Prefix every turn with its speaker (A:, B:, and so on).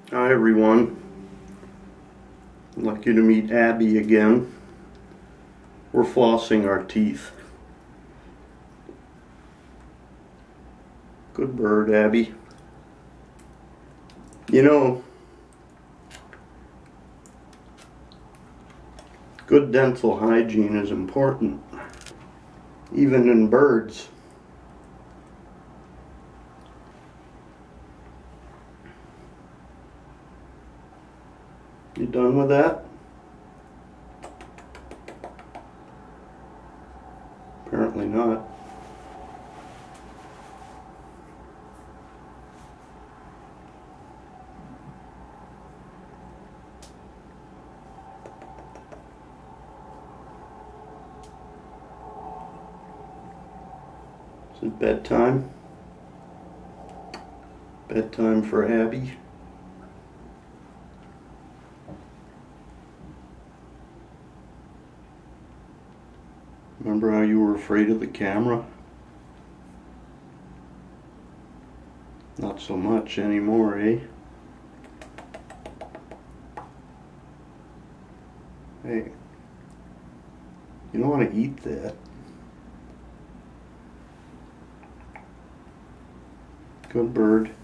A: Hi everyone, I'd like you to meet Abby again. We're flossing our teeth. Good bird, Abby. You know, good dental hygiene is important, even in birds. You done with that? Apparently not. Is it bedtime? Bedtime for Abby? Remember how you were afraid of the camera? Not so much anymore, eh? Hey, you don't want to eat that. Good bird.